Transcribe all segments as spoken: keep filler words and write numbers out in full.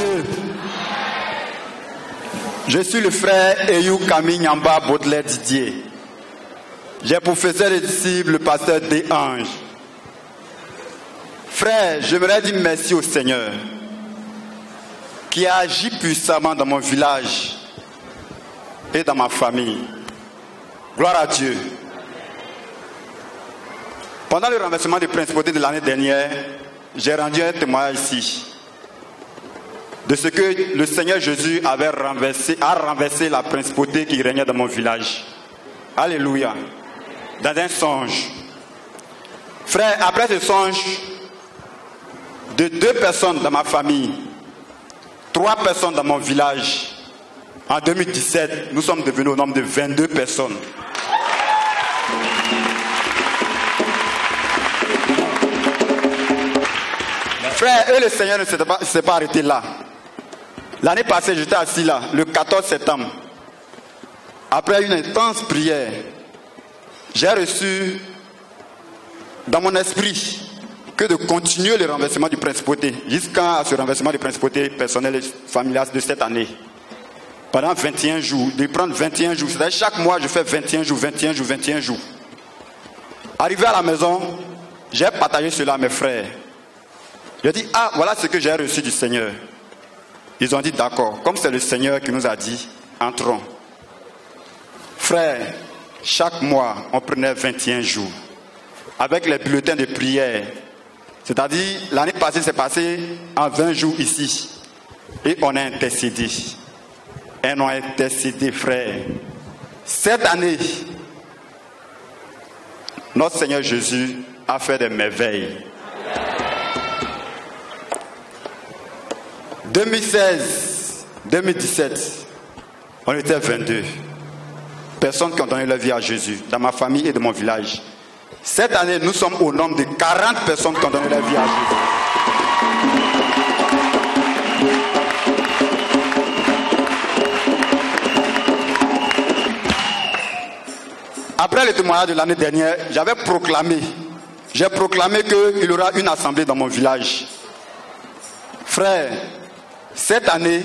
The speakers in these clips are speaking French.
Dieu. Je suis le frère Eyou Camille Nyamba Baudelaire Didier. J'ai pour professeur et disciple le pasteur D. Ange. Frère, j'aimerais dire merci au Seigneur qui a agi puissamment dans mon village et dans ma famille. Gloire à Dieu. Pendant le renversement des principautés de l'année dernière, j'ai rendu un témoignage ici de ce que le Seigneur Jésus avait renversé, a renversé la principauté qui régnait dans mon village. Alléluia. Dans un songe. Frère, après ce songe, de deux personnes dans ma famille, trois personnes dans mon village, en deux mille dix-sept, nous sommes devenus au nombre de vingt-deux personnes. Frère, et le Seigneur ne s'est pas, s'est pas arrêté là. L'année passée, j'étais assis là, le quatorze septembre. Après une intense prière, j'ai reçu dans mon esprit que de continuer le renversement du principauté jusqu'à ce renversement du principauté personnel et familial de cette année. Pendant vingt et un jours, de prendre vingt et un jours. C'est-à-dire chaque mois, je fais vingt et un jours, vingt et un jours, vingt et un jours. Arrivé à la maison, j'ai partagé cela à mes frères. J'ai dit, ah, voilà ce que j'ai reçu du Seigneur. Ils ont dit, d'accord, comme c'est le Seigneur qui nous a dit, entrons. Frère, chaque mois, on prenait vingt et un jours. Avec les bulletins de prière. C'est-à-dire, l'année passée, c'est passé en vingt jours ici. Et on a intercédé. Et on a intercédé, frère. Cette année, notre Seigneur Jésus a fait des merveilles. deux mille seize, deux mille dix-sept, on était vingt-deux. Personnes qui ont donné leur vie à Jésus, dans ma famille et dans mon village. Cette année, nous sommes au nombre de quarante personnes qui ont donné leur vie à Jésus. Après le témoignage de l'année dernière, j'avais proclamé, j'ai proclamé qu'il y aura une assemblée dans mon village. Frère, cette année,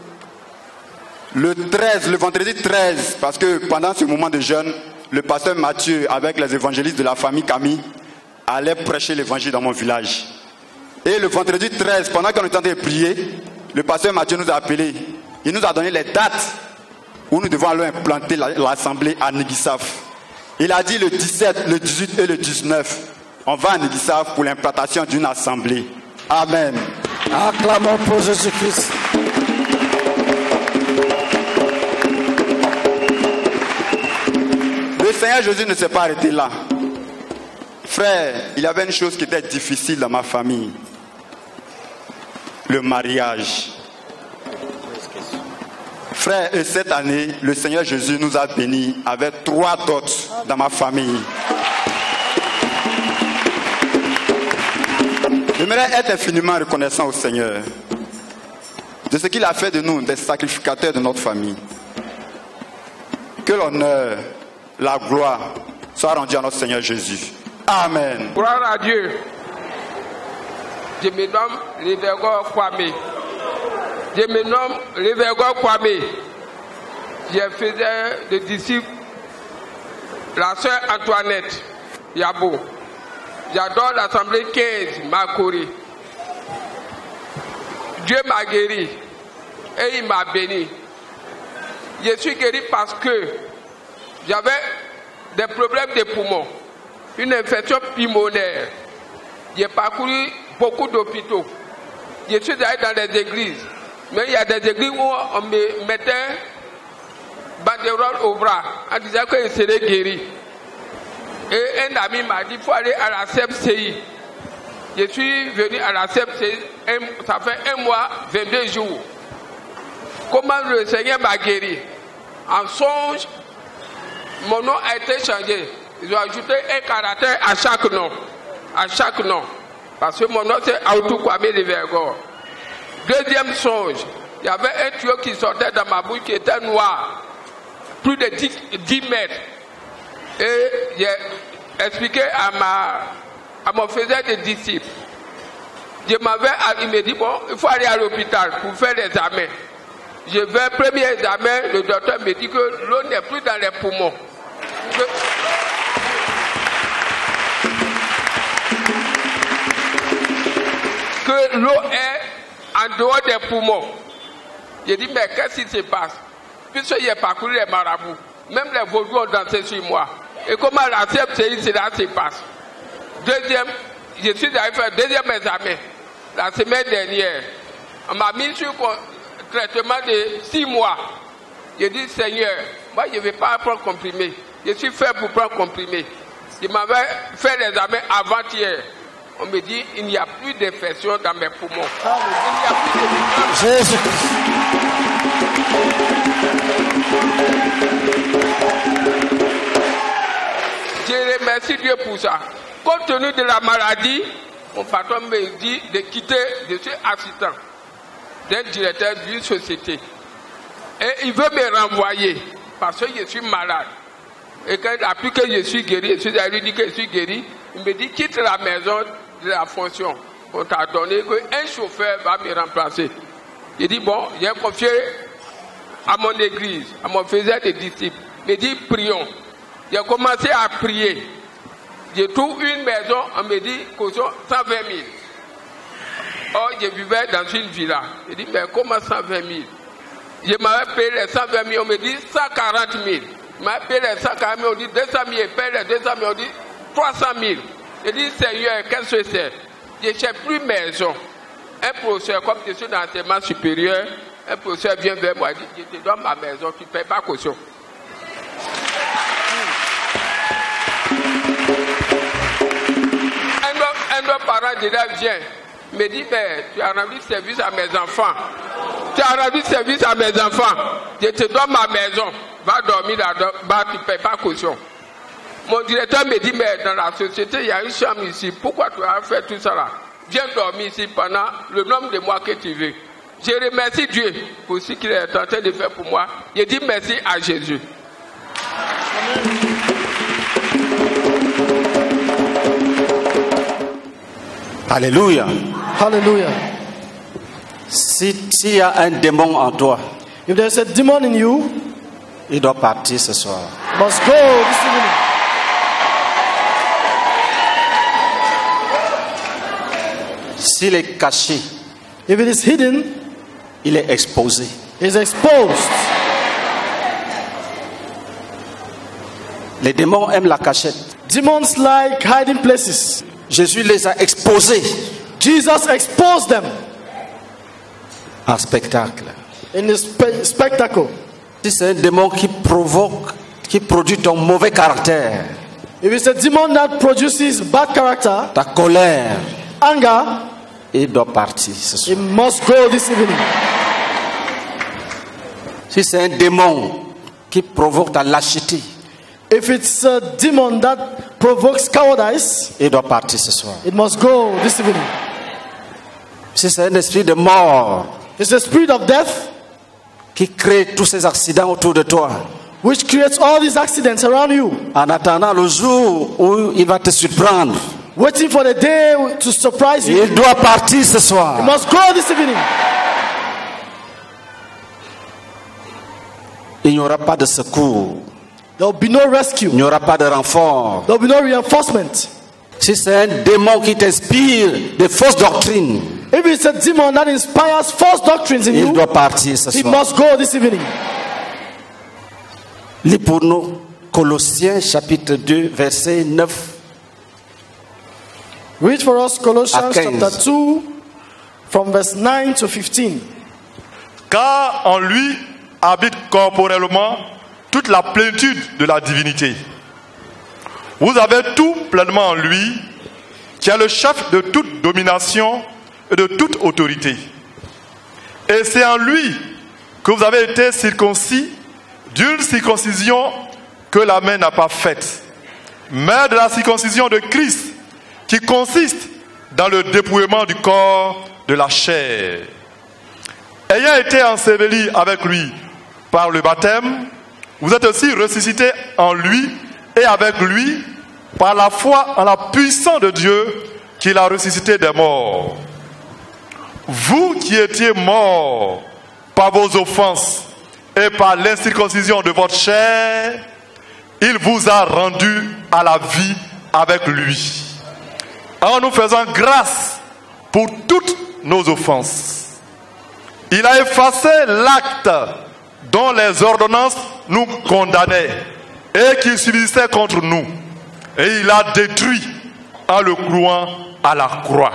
le treize, le vendredi treize, parce que pendant ce moment de jeûne, le pasteur Mathieu, avec les évangélistes de la famille Camille, allait prêcher l'évangile dans mon village. Et le vendredi treize, pendant qu'on était en train de prier, le pasteur Mathieu nous a appelés. Il nous a donné les dates où nous devons aller implanter l'assemblée à Néguissaf. Il a dit le dix-sept, le dix-huit et le dix-neuf, on va à Néguissaf pour l'implantation d'une assemblée. Amen. Acclamons pour Jésus-Christ. Le Seigneur Jésus ne s'est pas arrêté là. Frère, il y avait une chose qui était difficile dans ma famille. Le mariage. Frère, et cette année, le Seigneur Jésus nous a bénis avec trois dots dans ma famille. J'aimerais être infiniment reconnaissant au Seigneur de ce qu'il a fait de nous des sacrificateurs de notre famille. Que l'honneur, la gloire soit rendue à notre Seigneur Jésus. Amen. Gloire à Dieu. Je me nomme Révérend Kwame. Je me nomme Révérend Kwame. Je faisais des disciples la sœur Antoinette Yabo. J'adore l'Assemblée quinze, Makori. Dieu m'a guéri et il m'a béni. Je suis guéri parce que j'avais des problèmes de poumons, une infection pulmonaire. J'ai parcouru beaucoup d'hôpitaux. Je suis allé dans des églises. Mais il y a des églises où on me mettait banderole au bras en disant que je serais guéri. Et un ami m'a dit qu'il faut aller à la C M C I. Je suis venu à la C M C I, ça fait un mois, vingt-deux jours. Comment le Seigneur m'a guéri? En songe, mon nom a été changé. Ils ont ajouté un caractère à chaque nom. À chaque nom. Parce que mon nom c'est Aoutou Kwame Révérend. Deuxième songe, il y avait un tuyau qui sortait dans ma bouche qui était noir. Plus de dix mètres. Et j'ai expliqué à, ma, à mon faiseur de disciples. Je m'en vais, il me dit, bon, il faut aller à l'hôpital pour faire l'examen. Je vais, premier examen, le docteur me dit que l'eau n'est plus dans les poumons. Que, que l'eau est en dehors des poumons. J'ai dit, mais qu'est-ce qui se passe? Puisque j'ai parcouru les marabouts, même les vaudous ont dansé sur moi. Et comment la C M C I, cela se passe? Deuxième, je suis allé faire deuxième examen la semaine dernière. On m'a mis sur un traitement de six mois. J'ai dit, Seigneur, moi je ne vais pas prendre comprimé. Je suis fait pour prendre comprimé. Je m'avais fait l'examen avant-hier. On me dit, il n'y a plus d'infection dans mes poumons. Il n'y a plus d'infection. Jésus-Christ. Je remercie Dieu pour ça. Compte tenu de la maladie, mon patron me dit de quitter. Je suis assistant d'un directeur d'une société. Et il veut me renvoyer parce que je suis malade. Et quand il a pu que je suis guéri, je suis allé lui dire que je suis guéri, il me dit quitte la maison de la fonction. On t'a donné qu'un chauffeur va me remplacer. Il dit bon, j'ai confié à mon église, à mon faiseur de disciples. Il me dit prions. J'ai commencé à prier. Je trouve une maison, on me dit caution cent vingt mille. Or, je vivais dans une villa. Je dis mais comment cent vingt mille? Je m'avais payé les cent vingt mille, on me dit cent quarante mille. Je m'avais payé les cent quarante mille, on dit deux cent mille, je paye les deux cent mille, on dit trois cent mille. Je dis Seigneur, qu'est-ce que c'est? Je ne cherche plus maison. Un professeur, comme je suis dans l'enseignement supérieur, un professeur vient vers moi et dit je te donne ma maison, tu ne payes pas caution. Un autre, un autre parent de là vient, me dit mais tu as rendu service à mes enfants. Tu as rendu service à mes enfants. Je te donne ma maison. Va dormir là-bas, tu ne payes pas caution. Mon directeur me dit, mais dans la société, il y a une chambre ici. Pourquoi tu as fait tout ça là? Viens dormir ici pendant le nombre de mois que tu veux. Je remercie Dieu pour ce qu'il est en train de faire pour moi. Je dis merci à Jésus. Alléluia. Hallelujah. Si s'il y a un démon en toi, If there's a demon in you, il doit partir ce soir. must go this evening. S'il est caché, If it is hidden, il est exposé. it's exposed. Les démons aiment la cachette. Demons like hiding places. Jésus les a exposés Jesus exposed them en spectacle. in the spe- spectacle. Si c'est un démon qui provoque, qui produit ton mauvais caractère, If it's a demon that produces bad character, ta colère, anger, il doit partir ce soir. it must go this evening. Si c'est un démon qui provoque ta lâcheté, If it's a demon that provokes cowardice, il doit partir ce soir. it must go this evening. Si c'est un esprit de mort It's the spirit of death qui crée tous ces accidents autour de toi, which creates all these accidents around you, en attendant le jour où il va te surprendre, waiting for the day to surprise you, il doit partir ce soir. it must go this evening. Il n'y aura pas de secours, There will be no rescue. il n'y aura pas de renfort. There will be no reinforcement. Si c'est un démon qui t'inspire de fausses doctrines, If it's a demon that inspires false doctrines in il you, doit partir ce it soir. must go this evening. Lis pour nous Colossiens chapitre deux, verset neuf. Read for us Colossians À quinze. chapter two, from verse nine to fifteen. Car en lui habite corporellement toute la plénitude de la divinité. Vous avez tout pleinement en lui, qui est le chef de toute domination et de toute autorité. Et c'est en lui que vous avez été circoncis d'une circoncision que la main n'a pas faite, mais de la circoncision de Christ, qui consiste dans le dépouillement du corps de la chair. Ayant été ensevelis avec lui par le baptême, vous êtes aussi ressuscités en lui et avec lui par la foi en la puissance de Dieu qui l'a ressuscité des morts. vous qui étiez morts par vos offenses et par l'incirconcision de votre chair, il vous a rendus à la vie avec lui, en nous faisant grâce pour toutes nos offenses. Il a effacé l'acte dont les ordonnances nous condamnaient et qui subsistait contre nous, et il l'a détruit en le clouant à la croix.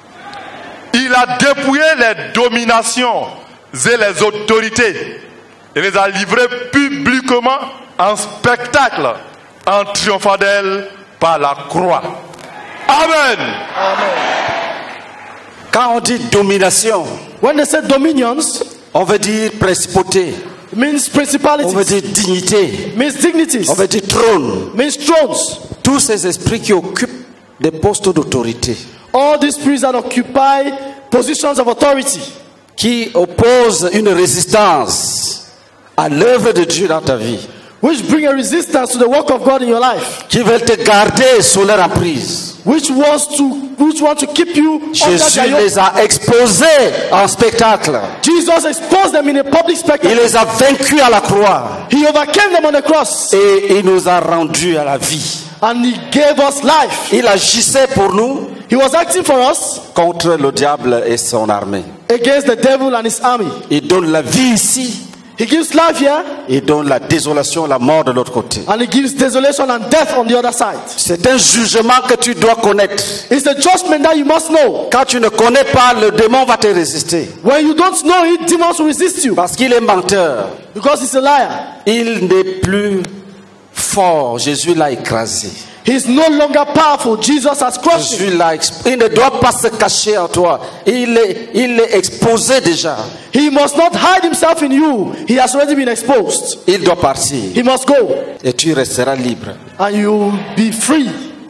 Il a dépouillé les dominations et les autorités et les a livrées publiquement en spectacle, en triomphant d'elles par la croix. Amen. Amen. Quand on dit domination, When they say dominions, on veut dire principauté, it means on veut principalities, dire dignité, means dignities, on veut dire trône. means thrones. Tous ces esprits qui occupent des postes d'autorité, All these spirits that occupy positions of authority, qui opposent une résistance à l'œuvre de Dieu dans ta vie, which bring a resistance to the work of God in your life, qui veulent te garder sous leur emprise. which wants to, which want to keep you under Jésus their yoke. les a exposés en spectacle. Jesus exposed them in a public Il spectacle. les a vaincus à la croix. He overcame them on the cross, Et il nous a rendus à la vie. and he gave us life. Il agissait pour nous He was acting for us contre le diable et son armée. against the devil and his army. Il donne la vie ici. He gives life here, Il donne la désolation, la mort de l'autre côté. and he gives desolation and death on the other side. C'est un jugement que tu dois connaître. It's a judgment that you must know. Quand tu ne connais pas, le démon va te résister. When you don't know it, demons will resist you Parce qu'il est menteur. because he's a liar. Il n'est plus fort. Jésus l'a écrasé. He's no longer powerful. Jesus has crushed him. Jésus l'a exp- Il ne doit pas se cacher en toi. Il est, il est exposé déjà. He must not hide himself in you. He has already been exposed. Il doit partir. He must go, Et tu resteras libre. and you will be free.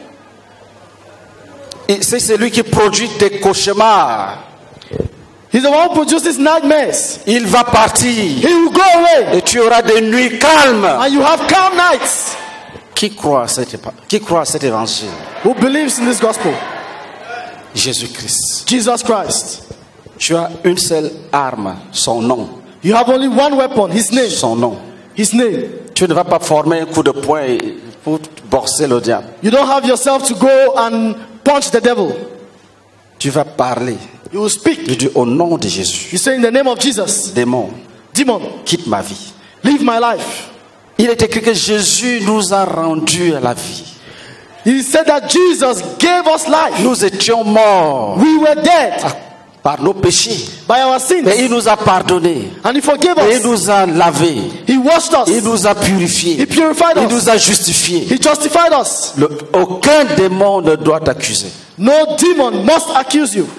Et c'est celui qui produit tes cauchemars. He's the one who produces nightmares. Il va partir. He will go away, Et tu auras des nuits calmes. and you have calm nights. Qui croit à cet, épa- qui croit à cet évangile? Who believes in this gospel? Jésus-Christ. Jesus Christ. Tu as une seule arme, son nom. You have only one weapon, his name. Son nom. His name. Tu ne vas pas former un coup de poing pour borser le diable. You don't have yourself to go and punch the devil. Tu vas parler. You will speak. Tu dis au nom de Jésus. You say in the name of Jesus, Démon, demon, quitte ma vie. leave my life. Il est écrit que Jésus nous a rendus à la vie. He said that Jesus gave us life. Nous étions morts We were dead par nos péchés. by our sins, Mais il nous a pardonnés. and he forgave Et il us. nous a lavés. He washed us. Il nous a He purifiés. purified Il us. nous a justifiés. He justified us. Le- aucun démon ne doit t'accuser. No demon must accuse you.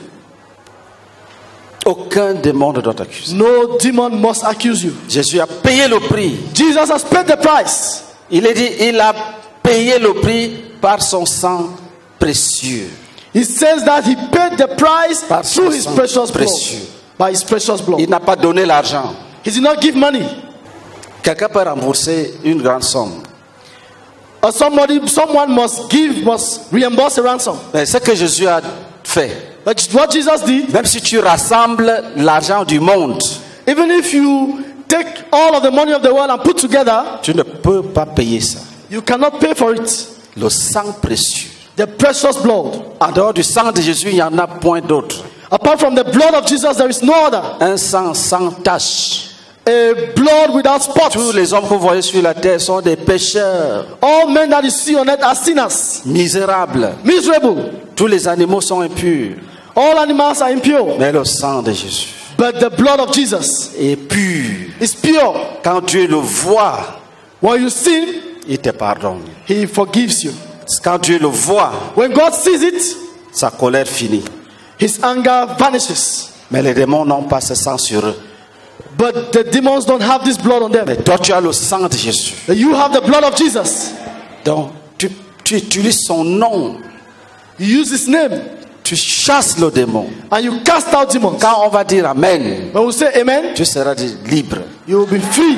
Aucun démon ne doit t'accuser. No demon must accuse you. Jésus a payé le prix. Jesus has paid the price. Il est dit, il a payé le prix par son sang précieux. He says that he paid the price Par son through his sang precious blood. précieux. By his precious blood. Il n'a pas donné l'argent. He did not give money. Quelqu'un peut rembourser une grande somme. Or somebody, someone must give, must reimburse a ransom. Mais ce que Jésus a fait, But what Jesus did, même si tu rassembles l'argent du monde, even if you take all of the money of the world and put together, tu ne peux pas payer ça. you cannot pay for it. Le sang précieux. The precious blood. En dehors du sang de Jésus, il n'y en a point d'autre. Apart from the blood of Jesus, there is no other. Un sang sans tache. A blood without spots. Tous les hommes que vous voyez sur la terre sont des pécheurs, All men that you see on earth are sinners, misérables. miserable. Tous les animaux sont impurs. All animals are impure. Mais le sang de Jésus But the blood of Jesus est pur. is pure. Quand Dieu le voit, When you sin, il te pardonne. he forgives you. Quand Dieu le voit, When God sees it, sa colère finit. his anger vanishes. Mais les démons n'ont pas ce sang sur eux. But the demons don't have this blood on them. Mais toi, tu as le sang de Jésus. You have the blood of Jesus. Donc, tu, tu utilises son nom. You use his name Tu chasses le démon. and you cast out demons. Quand on va dire Amen, When we say amen, tu seras dit libre. you will be free.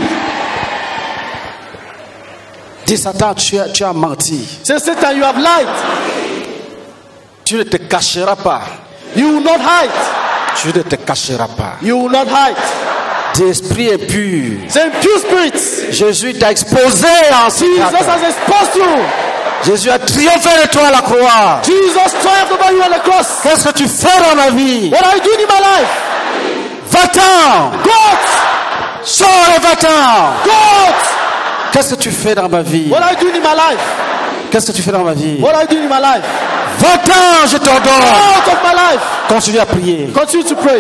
Dis Satan, tu as, tu as menti. Say, Satan, you have lied. Tu ne te cacheras pas. You will not hide. Tu ne te cacheras pas. You will not hide. Tes esprits impurs. Say, impure spirits. Jésus t'a exposé en Jesus secret. has exposed you. Jésus a triomphé de toi à la croix. Jesus triumphed over you on the cross. Qu'est-ce que tu fais dans ma vie? What are you doing in my life? Va-t'en! God! Sors et va-t'en! God! Qu'est-ce que tu fais dans ma vie? What are you doing in my life? Qu'est-ce que tu fais dans ma vie? What are you doing in my life? Va-t'en, je t'ordonne! Out of my life. Continue à prier. Continue to pray.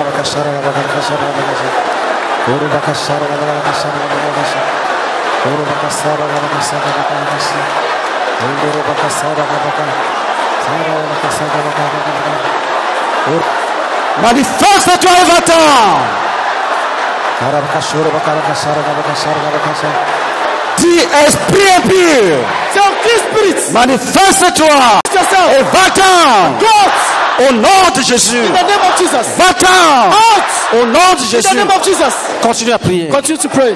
Manifeste-toi et va-t'en! Dis esprit impur, Say, unclean spirits. manifeste-toi Yourself. et va-t'en! God! Au nom de Jésus, In the name of Jesus. va-t'en! Out! Au nom de In the Jésus, name of Jesus. continue à prier. Continue to pray.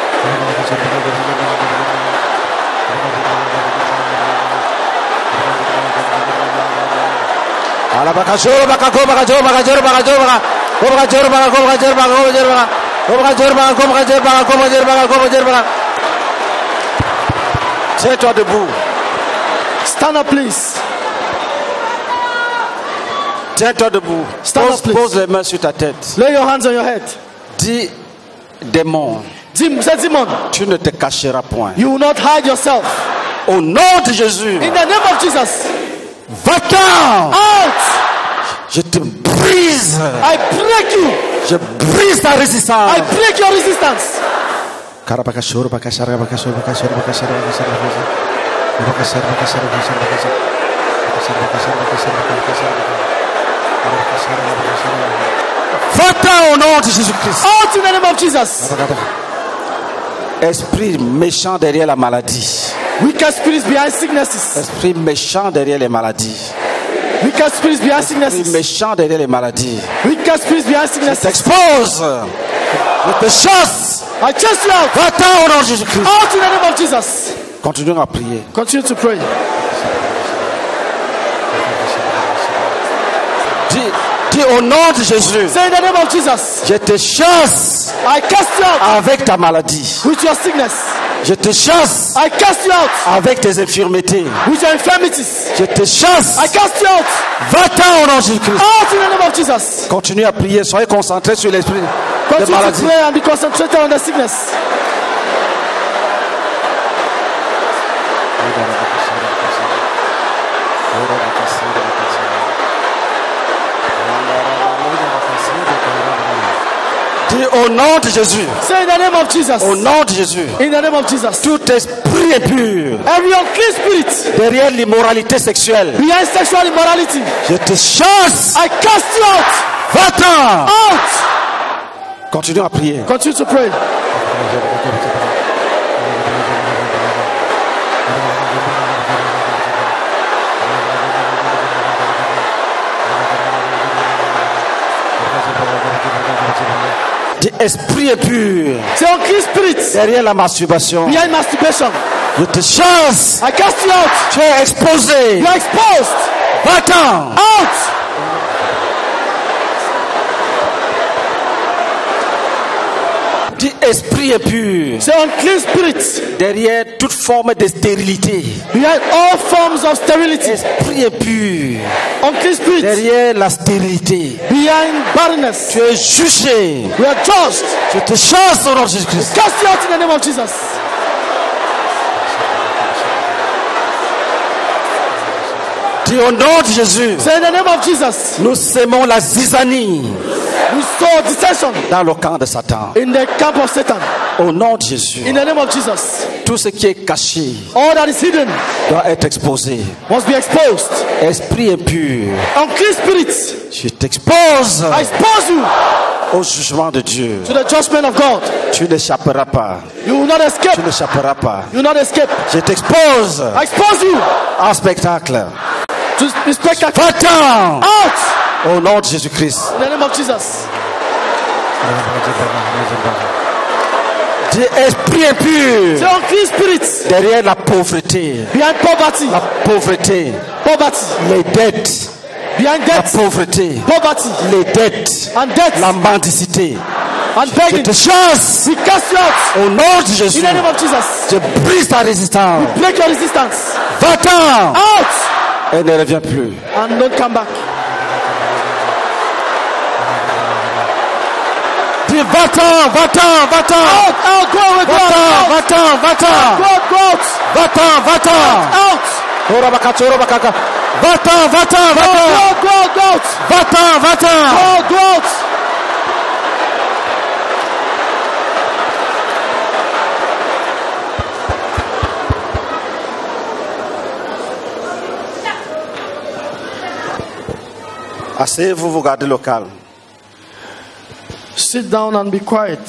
Tiens-toi debout. Stand up, please. Tiens-toi debout. Stand Pose, up, please. pose les mains sur ta tête. Lay your hands on your head. Dis, démon, Dim, say, Demon, tu ne te cacheras point. you will not hide yourself. Au nom de Jésus, In the name of Jesus. va-t'en! Out! Je te brise. I break you. Je brise ta résistance. I break your resistance. Va-t'en au nom de Jésus-Christ. Out in the name of Jesus. Esprit méchant derrière la maladie. Wicked spirits behind sicknesses. Esprit méchant derrière les maladies. Wicked spirits behind Esprit sicknesses. méchant derrière les maladies. Wicked spirits behind sicknesses. T'expose. Je te chasse. I chase you out. Va-t'en au nom de Jésus-Christ. Out in the name of Jesus. Continuons à prier. Continue to pray. Dis, dis au nom de Jésus. Say in the name of Jesus. Je te chasse I cast you out avec ta maladie. with your sickness. Je te chasse I cast you out avec tes infirmités. with your infirmities. Je te chasse. I cast you out. Va-t'en au nom de Jésus-Christ. Out in the name of Jesus. Continuez à prier. Soyez concentrés sur l'esprit de Continue to maladie. pray and be concentrated on the sickness. Dis au nom de Jésus. Say in the name of Jesus. Au nom de Jésus. In the name of Jesus. Tout esprit impur Every unclean spirit derrière l'immoralité sexuelle. behind sexual immorality. Je te chasse. I cast you out. Va-t'en. Out. Continuons à prier. Continue to pray. Dis esprit impur Say unclean spirits derrière la masturbation. behind masturbation. Je te chasse. I cast you out. Tu es exposé. You are exposed. Va-t'en. Out. Dis esprit impur Say unclean spirits derrière toute forme de stérilité. behind all forms of sterility. Esprit impur Unclean spirits derrière la stérilité. behind barrenness. Tu es jugé. We are judged. Je te chasse au nom de Jésus-Christ. Cast you out in the name of Jesus. Dis au nom de Jésus. Say in the name of Jesus. Nous sémons la zizanie We saw dissension dans le camp de Satan. in the camp of Satan. Au nom de Jésus. In the name of Jesus. Tout ce qui est caché All that is hidden doit être exposé. must be exposed. Esprit impur, Unclean spirits, je t'expose I expose you au jugement de Dieu. to the judgment of God. Tu n'échapperas pas. You will not escape. Tu n'échapperas pas. You will not escape. Je t'expose I expose you en spectacle. to the spectacle. Va-t'en Out au nom de Jésus-Christ. in the name of Jesus. Dis esprit impur Say unclean spirits derrière la pauvreté. behind poverty, La pauvreté, poverty, les dettes, behind la death, pauvreté, poverty, les dettes, and death, la mendicité. and Je begging. te chasse We cast you out au nom de Jésus. in the name of Jesus. Je brise ta résistance. Break your resistance. Va-t'en Out et ne reviens plus. and don't come back. Dis va-t'en, va-t'en, va-t'en. Out, out, go away, go Va-t'en, out, va-t'en, va-t'en. go out, go out, Va-t'en, va-t'en. out. Orabaka, orabaka. Va-t'en, va-t'en, Go va-t'en. out, go out, go out, Va-t'en, va-t'en. go out, go out. Asseyez-vous, vous gardez le calme. Sit down and be quiet.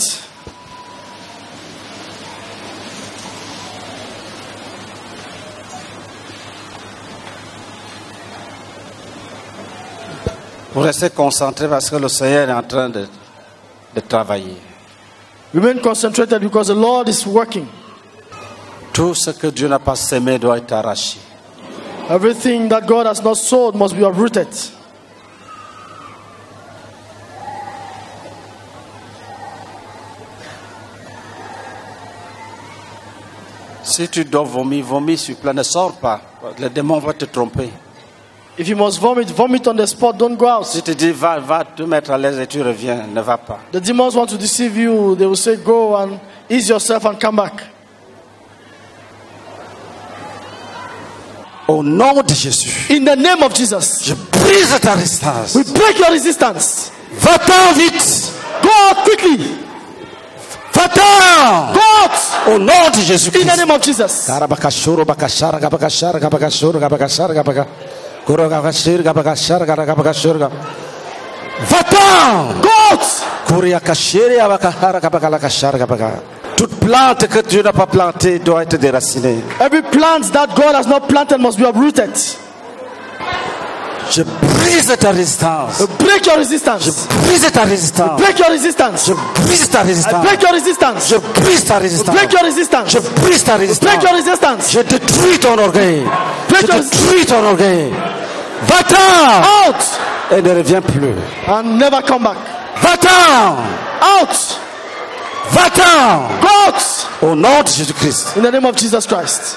Vous restez concentré parce que le Seigneur est en train de, de travailler. Remain concentrated because the Lord is working. Tout ce que Dieu n'a pas semé doit être arraché. Everything that God has not sowed must be uprooted. Si tu dois vomir, vomis sur place, ne sors pas. Le démon va te tromper. If you must vomit, vomit on the spot. Don't go out. Si tu dis va, va te mettre à l'aise et tu reviens, ne va pas. The demons want to deceive you. They will say, go and ease yourself and come back. Au nom de Jésus, In the name of Jesus, je brise ta résistance. we break your resistance. Va-t'en vite. Go out quickly. Va-t'en. Go out. Au nom de Jésus In the Christ. name of Jesus. Karabakashuru bakashara gabakashara gabakashuru gabakashara gabaka. Kuro gabakashir gabakashara gabakashuru. Va-t'en. Go out. Kuriakashiri abakahara gabakalakashara gabaka. Toute plante que Dieu n'a pas plantée doit être déracinée. Every plant that God has not planted must be uprooted. Je brise ta résistance. Break your resistance. Je brise ta résistance. Break your resistance. Je brise ta résistance. Break your resistance. Je brise ta résistance. Break your resistance. Je brise ta résistance. Break your resistance. Je détruis ton orgueil. Break Je your- détruis ton orgueil. Va-t'en Out et ne reviens plus. and never come back. Va-t'en. Out. Va-t'en. Go out Au nom de Jésus-Christ. in the name of Jesus Christ.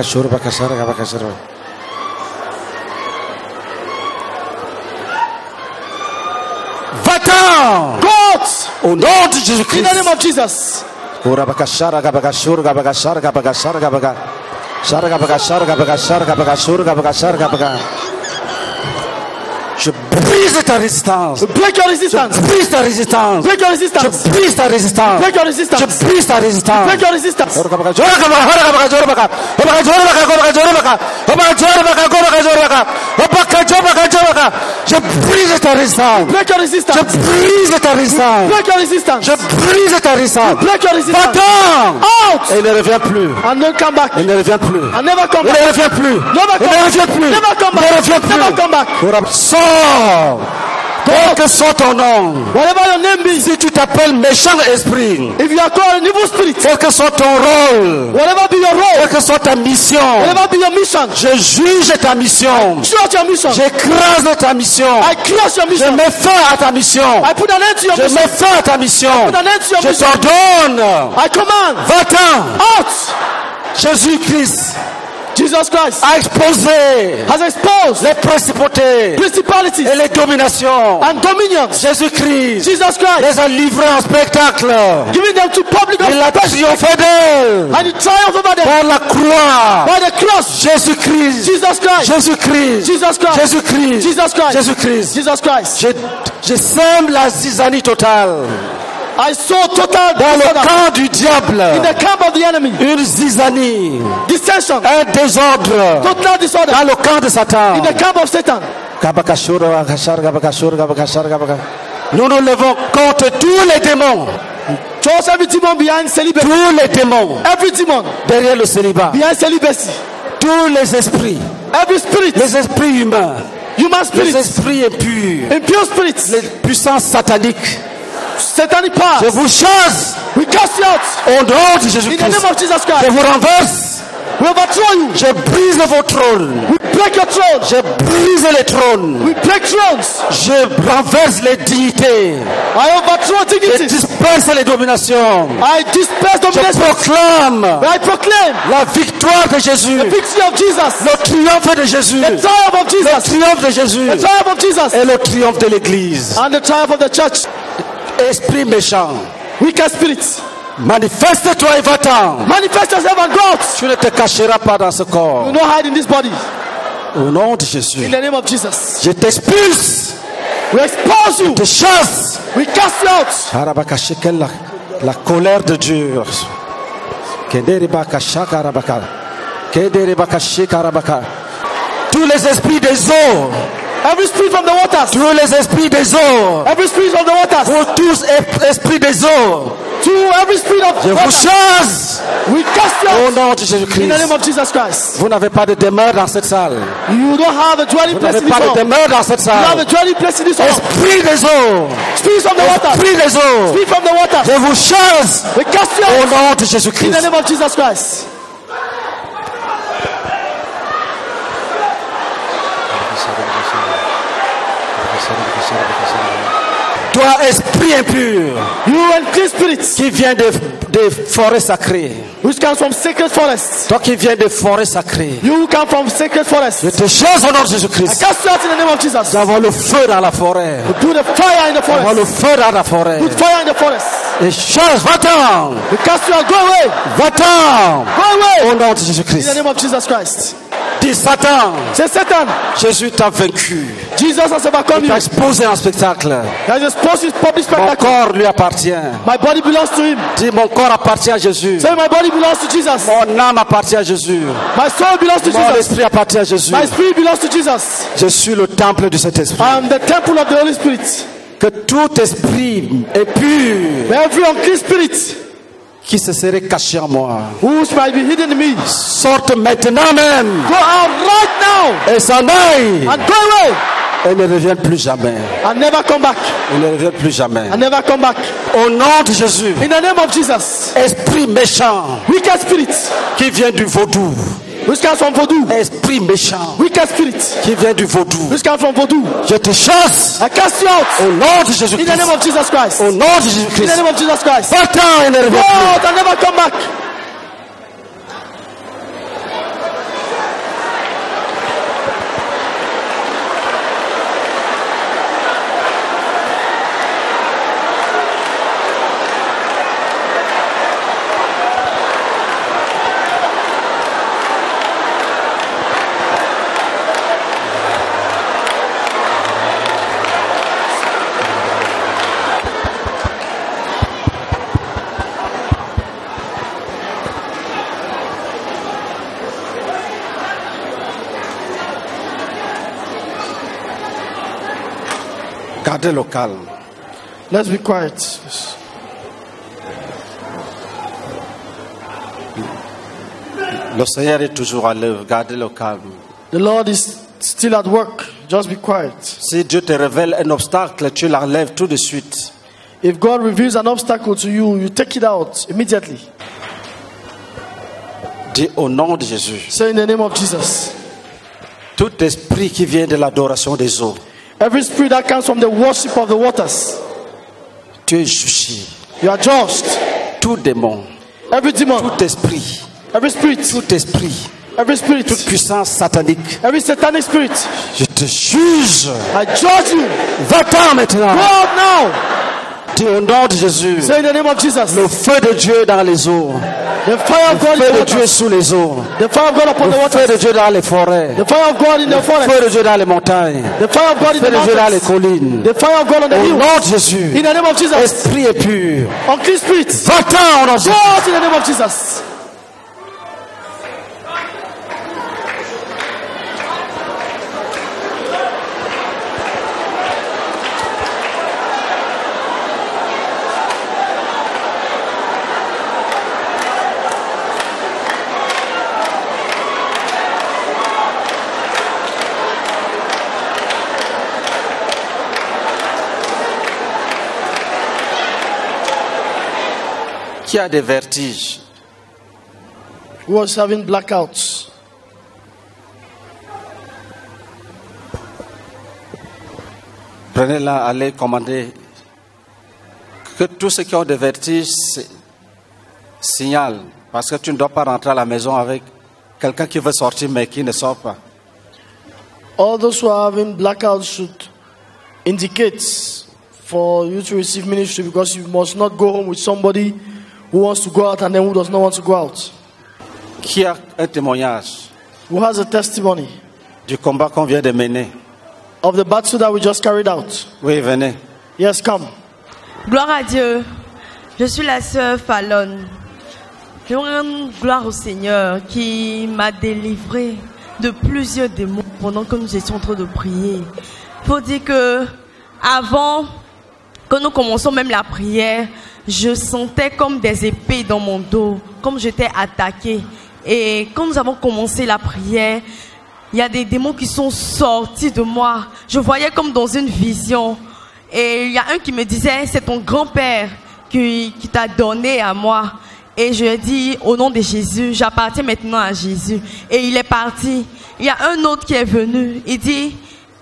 Va-t'en. Go out Au nom de in Jésus-Christ. the name of Jesus. Urabakashara gabagashur gabagashara gabagashara gabaga. Shara gabagashara gabagashara gabagashur gabagashara gabaga. Je brise ta résistance. Break your resistance. Je brise ta résistance. Break your resistance. Je brise ta résistance. Break your Je resistance. brise ta résistance. Break your resistance. Je brise ta résistance. Break your Je resistance. brise ta résistance. Break your resistance. Je brise ta résistance. Break your resistance. Va-t'en. Out Et il ne revient plus. and don't come back. Il ne revient plus. And never come Il back. ne revient plus. Never Il come ne revient back. plus. Never come Il ne revient back. plus. Never come back. Sors. Quel que soit ton nom. Whatever your name be, Si tu t'appelles méchant esprit, if you are called an evil spirit, quel que soit ton rôle, whatever be your quelle role, que soit ta mission, whatever be your mission, je juge ta mission. throughout your mission, J'écrase ta mission. I crush your Je mission. mets fin à ta mission. I put an end to your Je mission. mets fin à ta mission. Put an end to your Je mission. t'ordonne. I command Va-t'en. out. Jésus-Christ Jesus Christ a exposé has exposed les principautés principalities et les dominations. and dominions. Jésus-Christ Jesus Christ les a livrés en spectacle. giving them to public Il a spectacle triomphé d'elle and he triumphed over them par la croix. by the cross. Jésus-Christ. Jesus Christ. Jésus-Christ. Jesus Christ. Jésus-Christ. Jesus Christ. Jésus-Christ. Jesus Christ. Je, je sème la zizanie totale I saw total dans le disorder camp du diable. in the camp of the enemy. Une zizanie, Dissension. un désordre Total disorder dans le camp de Satan. in the camp of Satan. Nous nous levons contre tous les démons, Chose every demon behind celibacy. tous les démons Every demon derrière le célibat, behind celibacy. tous les esprits, Every spirit, les esprits humains, human les spirits, esprits impurs, impure spirits, les puissances sataniques. satanic Je powers. vous chasse We cast you out au nom de in the Jésus-Christ. name of Jesus Je Christ. vous renverse We overthrow you. Je brise vos trônes. We break your throne. Je brise les trônes. We break thrones. Je renverse les dignités. I overthrow Je dignities. disperse les dominations. I disperse Je domination. proclame I proclaim la victoire de Jésus. the victory of Jesus. Le triomphe de Jésus. The triumph of Le Jesus. triomphe de Jésus. The triumph of Jesus. Et le triomphe de l'Église. And the triumph of the church. Esprit méchant, Wicked spirits. manifeste-toi et va-t'en. Manifest yourself and go out. Tu ne te cacheras pas dans ce You corps. will not hide in this body. Au nom de In Jésus. the name of Jesus. Je t'expulse. We expose you. Je te chasse. We cast you out. Harabakashi, quelle la, la colère de Dieu. Kederibakasha karabaka. Kederibakashi karabaka. Tous les esprits des eaux. Every spirit from the waters. Tous les esprits des eaux. Every spirit from the waters. Vous tous es- esprits des eaux. To every spirit of Je vous waters. chasse. We cast you Au out. nom de In the name Jésus-Christ. of Jesus Christ. Vous n'avez pas de demeure dans cette salle. You don't have a dwelling Vous place n'avez in this pas de hall. demeure dans cette You have a salle. dwelling place in this hall. Esprit des eaux. Spirits from the waters. Esprit des eaux. Spirit from the waters. Je vous chasse. We cast you Au out. nom de In the Jésus-Christ. name of Jesus Christ. Toi, esprit impur, You unclean spirits, qui vient des des forêts sacrées. which come from sacred forests. Toi qui viens des forêts sacrées. You who come from sacred forests. Je te chasse au nom de I Jésus-Christ. cast you out in the name of Jesus. Nous avons le feu dans la forêt. Do the fire in the Nous avons le forest. feu dans la forêt. Put fire in the forest. Et chasse, va-t'en. We cast you out. Go away. Va-t'en. Go away. Au nom de In the Jésus-Christ. name of Jesus Christ. Dis Satan, Say, Satan, Jésus t'a vaincu. Jesus has overcome Il you. t'a exposé en spectacle. He has exposed his public Mon spectacle. corps lui appartient. My body belongs to him. Dis mon corps appartient à Jésus. Say, my body belongs to Jesus. Mon âme appartient à Jésus. My soul belongs to Mon Jesus. esprit appartient à Jésus. My spirit belongs to Jesus. Je suis le temple de cet esprit. I am the temple of the Holy Spirit. Que tout esprit impur Every unclean spirit qui se serait caché en moi which might be hidden in me, sorte maintenant même go out right now et s'en aille and go away et ne revienne plus jamais. and never come back. Et ne revienne plus jamais. And never come back. Au nom de Jésus, In the name of Jesus. esprit méchant Wicked spirits qui vient du vaudou. which comes from voodoo. Esprit méchant Wicked spirits qui vient du vaudou. which comes from voodoo. Je te chasse I cast you out au nom de in the Jésus-Christ. name of Jesus Christ. Au In nom de the Jésus-Christ. name of Jesus Christ. Va-t'en et ne Go reviens plus. out and never come back. Gardez le calme. Let's be quiet. Le Seigneur est toujours à l'œuvre. Gardez le calme. The Lord is still at work. Just be quiet. Si Dieu te révèle un obstacle, tu l'enlèves tout de suite. If God reveals an obstacle to you, you take it out immediately. Dis au nom de Jésus. Say in the name of Jesus. Tout esprit qui vient de l'adoration des eaux, Every spirit that comes from the worship of the waters, tu es jugé. you are judged. Tout démon, Every demon, tout esprit, every spirit, tout esprit, every spirit, toute puissance satanique, every satanic spirit, je te juge. I judge you. Va-t'en maintenant. Go out now. Dis au nom de Jésus. Say in the name of Jesus. Le feu de Dieu dans les eaux. The fire of God Le in feu the de Dieu waters. sous les eaux. The fire of God upon the Le feu waters. de Dieu dans les forêts. The fire of God in the Le forest. feu de Dieu dans les montagnes. The fire of God Le in feu the de Dieu dans les mountains. collines. The fire of God on the Au hills. nom de Jésus. In the name of Jesus. Esprit est pur. Unclean spirits. Va-t'en au nom de Go Jésus. out in the name of Jesus. Qui a des vertiges? who was having blackouts. Prenez-la, allez commander que tous ceux qui ont des vertiges signalent, parce que tu ne dois pas rentrer à la maison avec quelqu'un qui veut sortir mais qui ne sort pas. All those who are having blackouts should indicate for you to receive ministry, because you must not go home with somebody who wants to go out and then who does not want to go out. Qui a un témoignage Who has a testimony du combat qu'on vient de mener? of the battle that we just carried out? Oui, venez. Yes, come. Gloire à Dieu. Je suis la sœur Fallon. Je rends gloire au Seigneur qui m'a délivré de plusieurs démons pendant que nous étions en train de prier. Il faut dire que avant que nous commençons même la prière, je sentais comme des épées dans mon dos, comme j'étais attaquée. Et quand nous avons commencé la prière, il y a des démons qui sont sortis de moi. Je voyais comme dans une vision. Et il y a un qui me disait, c'est ton grand-père qui, qui t'a donné à moi. Et je lui ai dit, au nom de Jésus, j'appartiens maintenant à Jésus. Et il est parti. Il y a un autre qui est venu. Il dit,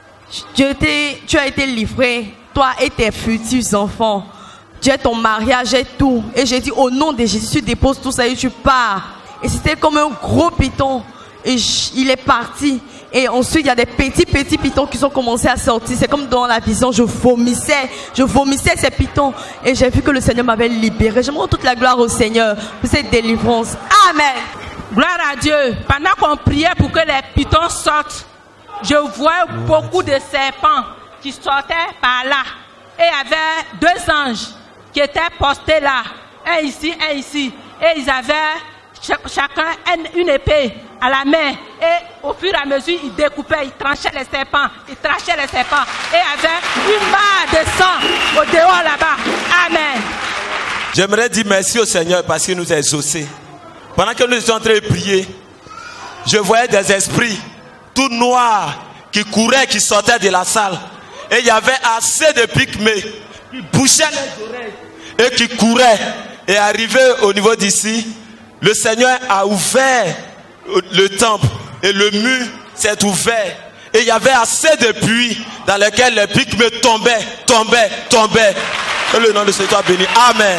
je t'ai, tu as été livré, toi et tes futurs enfants. Dieu, ton mariage et tout. Et j'ai dit, au nom de Jésus, tu déposes tout ça et tu pars. Et c'était comme un gros python. Et je, il est parti. Et ensuite, il y a des petits, petits pitons qui ont commencé à sortir. C'est comme dans la vision, je vomissais. Je vomissais ces pitons. Et j'ai vu que le Seigneur m'avait libéré. Je me rends toute la gloire au Seigneur pour cette délivrance. Amen. Gloire à Dieu. Pendant qu'on priait pour que les pitons sortent, je voyais beaucoup de serpents qui sortaient par là. Et il y avait deux anges qui étaient postés là. Un ici, un ici. Et ils avaient chacun une épée à la main, et au fur et à mesure ils découpaient, ils tranchaient les serpents, ils tranchaient les serpents, et il y avait une barre de sang au dehors là-bas. Amen. J'aimerais dire merci au Seigneur parce qu'il nous a exaucés. Pendant que nous étions en train de prier, je voyais des esprits tout noirs qui couraient, qui sortaient de la salle, et il y avait assez de pygmées qui bouchaient les oreilles et qui couraient. Et arrivé au niveau d'ici, le Seigneur a ouvert le temple et le mur s'est ouvert. Et il y avait assez de pluie dans lequel les pygmées tombaient, tombaient, tombaient. Que le nom de ce soit béni. Amen.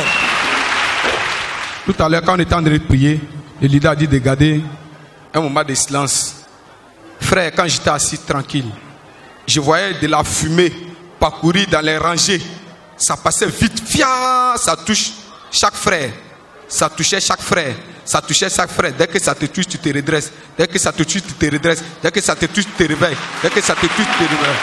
Tout à l'heure, quand on était en train de prier, le leader a dit de garder un moment de silence. Frère, quand j'étais assis tranquille, je voyais de la fumée parcourir dans les rangées. Ça passait vite, fia, ça touche chaque frère. Ça touchait chaque frère. Ça touchait chaque frère. Dès que ça te touche, tu te redresses. Dès que ça te touche, tu te redresses. Dès que ça te touche, tu te réveilles. Dès que ça te touche, tu te réveilles.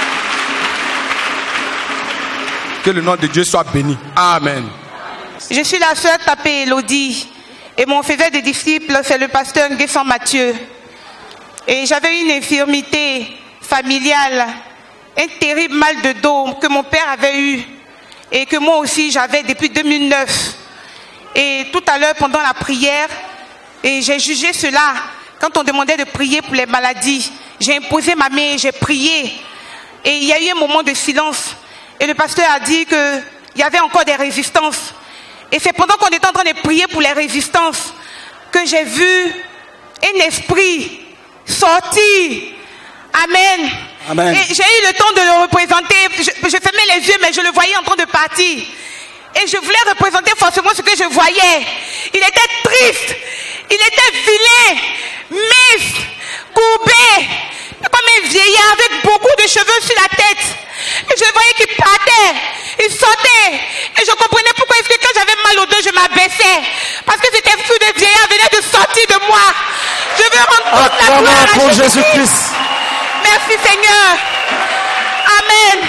Que le nom de Dieu soit béni. Amen. Je suis la sœur Tapé Elodie. Et mon faisait des disciples, c'est le pasteur Nguessan Mathieu. Et j'avais une infirmité familiale, un terrible mal de dos que mon père avait eu. Et que moi aussi j'avais depuis deux mille neuf. Et tout à l'heure, pendant la prière, et j'ai jugé cela. Quand on demandait de prier pour les maladies, j'ai imposé ma main, j'ai prié. Et il y a eu un moment de silence. Et le pasteur a dit qu'il y avait encore des résistances. Et c'est pendant qu'on était en train de prier pour les résistances que j'ai vu un esprit sortir. Amen. Amen. Et j'ai eu le temps de le représenter. Je, je fermais les yeux, mais je le voyais en train de partir. Et je voulais représenter forcément ce que je voyais. Il était triste. Il était vilain, mince, courbé, comme un vieillard avec beaucoup de cheveux sur la tête. Et je voyais qu'il partait, il sautait. Et je comprenais pourquoi est-ce que quand j'avais mal au dos, je m'abaissais. Parce que cet esprit de vieillard venait de sortir de moi. Je veux rendre toute la gloire à Jésus-Christ. Merci Seigneur. Amen.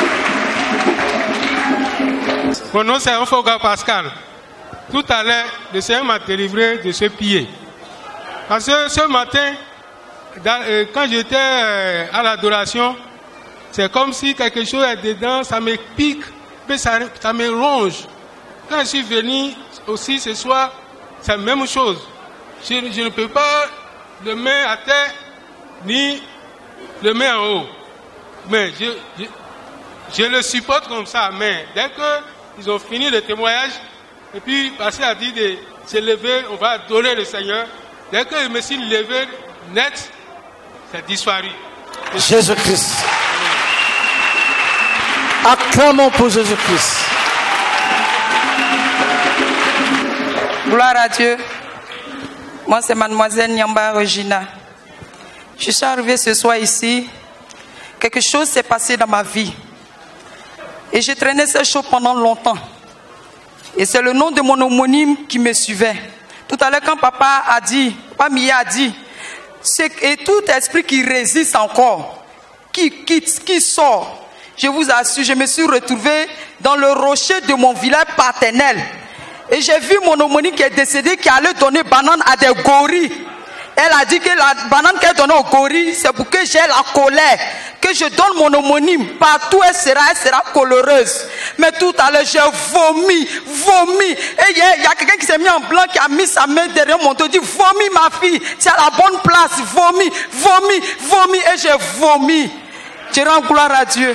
Mon nom c'est Ofoga Pascal. Tout à l'heure, le Seigneur m'a délivré de ce pied. Parce que ce matin, dans, euh, quand j'étais euh, à l'adoration, c'est comme si quelque chose est dedans, ça me pique, mais ça, ça me ronge. Quand je suis venu aussi ce soir, c'est la même chose. Je, je ne peux pas le mettre à terre, ni le mettre en haut. Mais je, je, je le supporte comme ça. Mais dès qu'ils ont fini le témoignage, et puis passer à dire de se lever, on va adorer le Seigneur. Dès que je me suis levé net, c'est disparu. Jésus-Christ. Acclamons pour Jésus-Christ. Gloire à Dieu. Moi, c'est mademoiselle Nyamba Regina. Je suis arrivée ce soir ici. Quelque chose s'est passé dans ma vie. Et j'ai traîné ces choses pendant longtemps. Et c'est le nom de mon homonyme qui me suivait. Tout à l'heure, quand papa a dit, papa Mia a dit, et tout esprit qui résiste encore, qui, qui, qui sort, je vous assure, je me suis retrouvée dans le rocher de mon village paternel. Et j'ai vu mon homonyme qui est décédé, qui allait donner banane à des gorilles. Elle a dit que la banane qu'elle donnait aux gorilles, c'est pour que j'ai la colère. Que je donne mon homonyme. Partout elle sera, elle sera coloureuse. Mais tout à l'heure, j'ai vomi, vomi. Et il y a, y a quelqu'un qui s'est mis en blanc, qui a mis sa main derrière mon dos, dit, vomi ma fille, c'est à la bonne place, vomi, vomi, vomi. Et j'ai vomi. Je rends gloire à Dieu.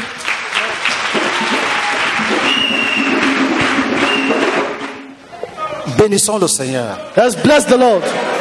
Bénissons le Seigneur. Let's bless the Lord.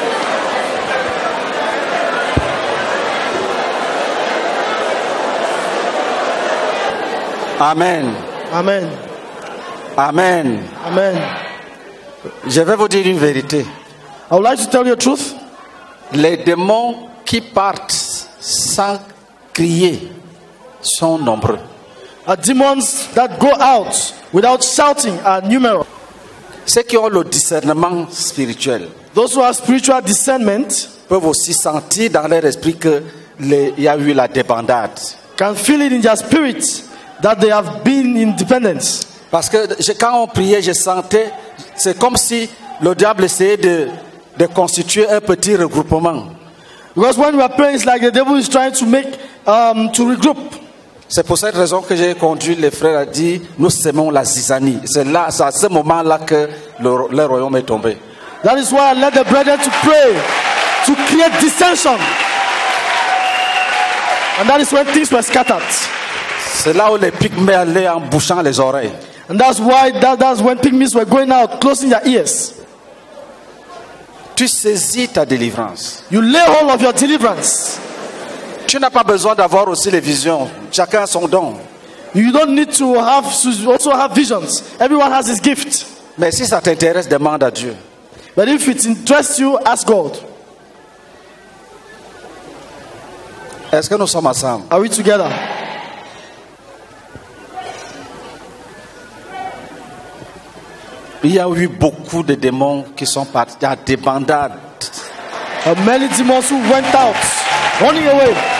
Amen. Amen. Amen. Amen. Je vais vous dire une vérité. I would like to tell you the truth. Les démons qui partent sans crier sont nombreux. The demons that go out without shouting are numerous. Ceux qui ont le discernement spirituel, those who have spiritual discernment, peuvent aussi sentir dans leur esprit que il y a eu la débandade. Can feel it in their spirit that they have been in dependence. Parce que je, quand on priait, je sentais, c'est comme si le diable essayait de, de constituer un petit regroupement. Because when we are praying, it's like the devil is trying to make, um, to regroup. C'est pour cette raison que j'ai conduit les frères à dire, nous sémons la zizanie. C'est là, c'est à ce moment-là que le, le royaume est tombé. That is why I led the brethren to pray, to create dissension. And that is when things were scattered. C'est là où les pygmées allaient en bouchant les oreilles. And that's why that, that's when pygmies were going out, closing their ears. Tu saisis ta délivrance. You lay hold of your deliverance. Tu n'as pas besoin d'avoir aussi les visions. Chacun a son don. You don't need to have to also have visions. Everyone has his gift. Mais si ça t'intéresse, demande à Dieu. But if it interests you, ask God. Est-ce que nous sommes ensemble? Are we together? Il y a eu beaucoup de démons qui sont partis à des bandades. Uh, many demons who went out, running away.